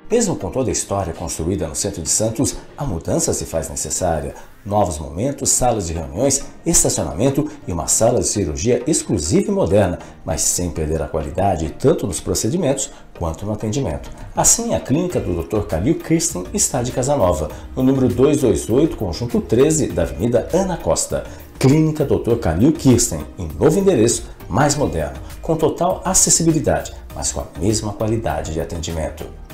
Mesmo com toda a história construída no centro de Santos, a mudança se faz necessária. Novos momentos, salas de reuniões, estacionamento e uma sala de cirurgia exclusiva e moderna, mas sem perder a qualidade tanto nos procedimentos quanto no atendimento. Assim, a clínica do Dr. Calil Kirsten está de casa nova, no número 228, conjunto 13 da Avenida Ana Costa. Clínica Dr. Calil Kirsten, em novo endereço, mais moderno, com total acessibilidade, mas com a mesma qualidade de atendimento.